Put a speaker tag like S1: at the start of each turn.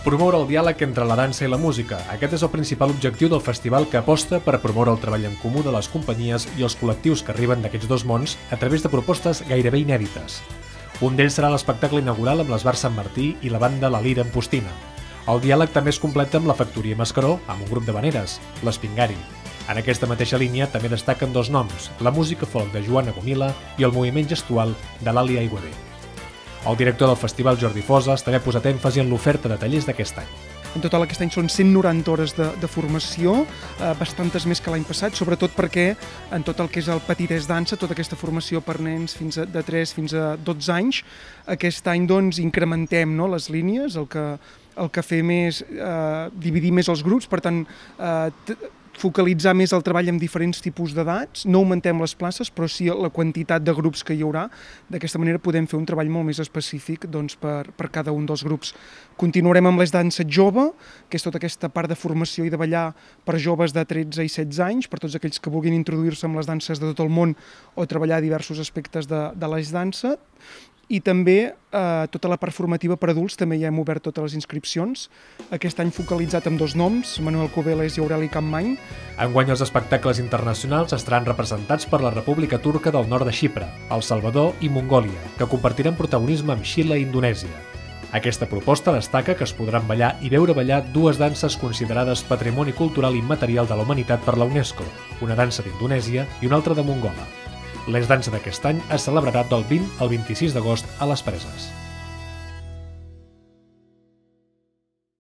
S1: Promoure el diàleg entre la dansa i la música. Aquest és el principal objectiu del festival, que aposta per promoure el treball en comú de les companyies i els col·lectius que arriben d'aquests dos mons a través de propostes gairebé inèdites. Un d'ells serà l'espectacle inaugural amb l'Esbar Sant Martí i la banda La Lira Ampostina. El diàleg també es completa amb la Factoria Mascaró, amb un grup de veneres, l'Espingari. En aquesta mateixa línia també destaquen dos noms, la música folk de Joana Gomila i el moviment gestual de l'Ali Aiguader. El director del festival, Jordi Fosas, també ha posat èmfasi en l'oferta de tallers d'aquest any.
S2: En total aquest any són 190 hores de formació, bastantes més que l'any passat, sobretot perquè en tot el que és el Petitès Dansa, tota aquesta formació per nens de 3 fins a 12 anys, aquest any doncs incrementem les línies, el que fem és dividir més els grups, per tant focalitzar més el treball amb diferents tipus d'edats, no augmentem les places, però sí la quantitat de grups que hi haurà. D'aquesta manera podem fer un treball molt més específic per cada un dels grups. Continuarem amb les danses jove, que és tota aquesta part de formació i de ballar per joves de 13 i 16 anys, per tots aquells que vulguin introduir-se amb les danses de tot el món o treballar diversos aspectes de les danses. I també tota la part formativa per adults, també ja hem obert totes les inscripcions. Aquest any focalitzat amb dos noms, Manuel Cubeles i Aureli Campmany.
S1: Enguany els espectacles internacionals estaran representats per la República Turca del Nord de Xipre, El Salvador i Mongòlia, que compartiran protagonisme amb Xile i Indonèsia. Aquesta proposta destaca que es podran ballar i veure ballar dues danses considerades Patrimoni Cultural Immaterial de la Humanitat per la UNESCO, una dansa d'Indonèsia i una altra de Mongola. Les danses d'aquest any es celebrarà del 20 al 26 d'agost a les Preses.